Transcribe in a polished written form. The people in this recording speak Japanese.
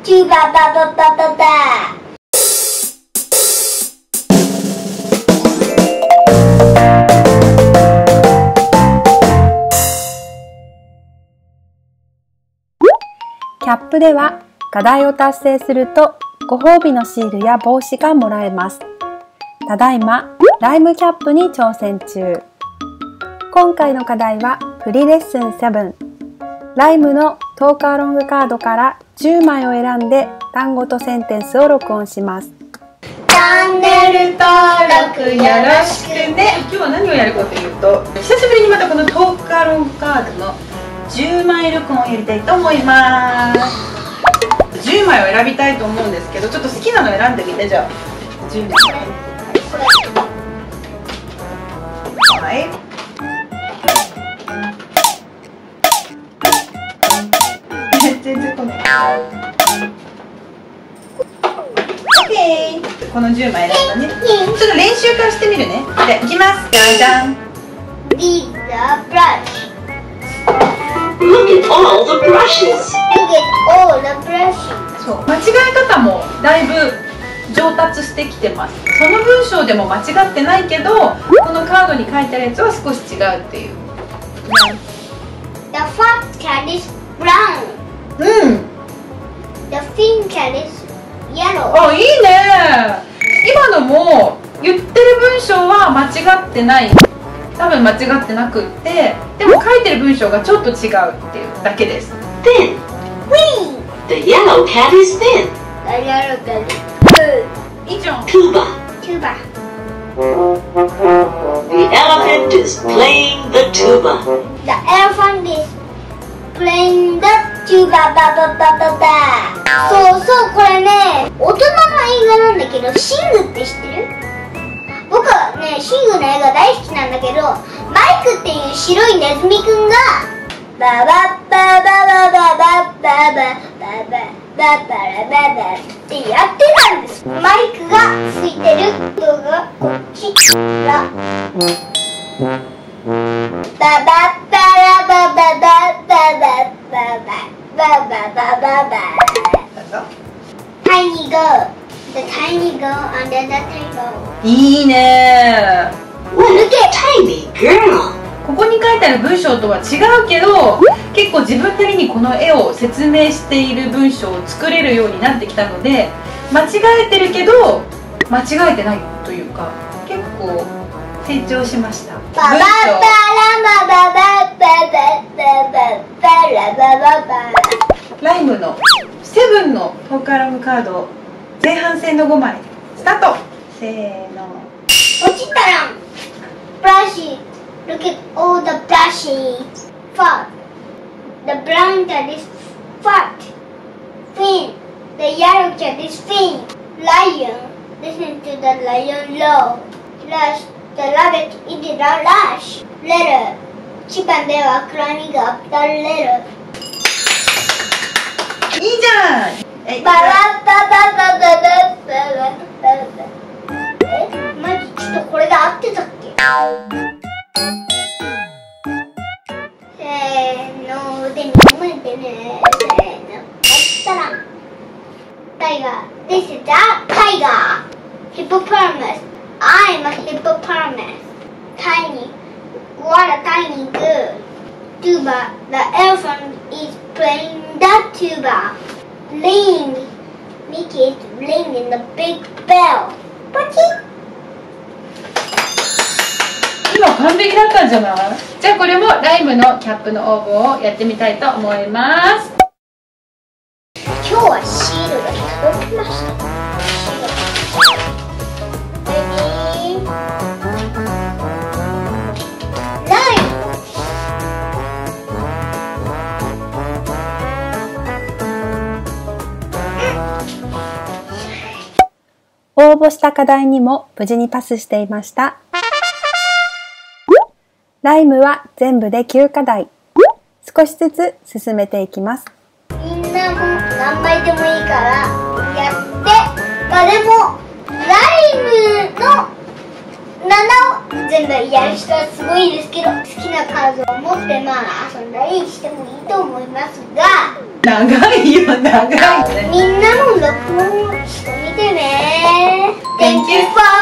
チューバーバババババ。 キャップでは課題を達成するとご褒美のシールや帽子がもらえます。ただいまライムキャップに挑戦中。今回の課題はプリレッスン7。ライムのトーカーロングカードから10枚を選んで単語とセンテンスを録音します。 チャンネル登録よろしくね。 今日は何をやるかというと、久しぶりにまたこのトーカーロングカードの10枚録音をやりたいと思います。10枚を選びたいと思うんですけど、ちょっと好きなの選んでみて。じゃあ10枚、はい、全然来ない。OK、 この10枚選んだね。ちょっと練習からしてみるね。じゃあいきます。じゃじゃん。 These are brush. Look at all the brushes. Look at all the brushes. そう、間違え方もだいぶ上達してきてます。その文章でも間違ってないけど、このカードに書いてあるやつは少し違うっていう。 The first cat is brown. うん。 The thin cat is yellow. あ、いいね。今のも言ってる文章は間違ってない。多分間違ってなくって、でも書いてる文章がちょっと違うっていうだけです。 Thin. Wing. The yellow cat is thin. The yellow cat is blue. 以上。 Tuba. Tuba. The elephant is playing the tuba. The elephant is playing the tuba. そうそう、これね、大人の映画なんだけど、シングって知ってる？僕はね、シングの映画大好きなんだけど、マイクっていう白いネズミくんがババッバババババババババババババってやってたんです。マイクがついてる人がこっちがババッバラバババババババババババ。Tiny girl, the tiny girl under the table. いいね。 What a tiny girl. ここに書いてある文章とは違うけど、結構自分なりにこの絵を説明している文章を作れるようになってきたので、間違えてるけど間違えてないというか、結構成長しました。 バババラババババババラバババ。 ライムのセブンのトーカーロングカード前半戦の5枚スタート。せーの。 落ちたらブラシ。Look at all the brushes. Fat. The brown cat is fat. Thin. The yellow cat is thin. Lion. Listen to the lion roar. Rush. The rabbit eats a rush. Letter. 一番ではclimbing up the ladder. いいじゃん。 バラババババババババ。マジちょっとこれで合ってたっけ？せーので飲めてね。せーの。あったらタイガー。This is a tiger. Hippopotamus. I'm a hippopotamus. Tiny. What a tiny girl. Tuba. The elephant is playing the tuba. Ring. Mickey is ringing the big bell. Pochi. 今完璧だったんじゃない？じゃあこれもライムのキャップの応募をやってみたいと思います。 今日はシールが届きました。 応募した課題にも無事にパスしていました。ライムは全部で9課題。少しずつ進めていきます。 みんなも何枚でもいいからやって、まあでもライムの7を全部やる人はすごいですけど、好きなカードを持ってまあ遊んだりしてもいいと思いますが、 長いよ、長いよね。 みんなも録音してみてね。Thank you for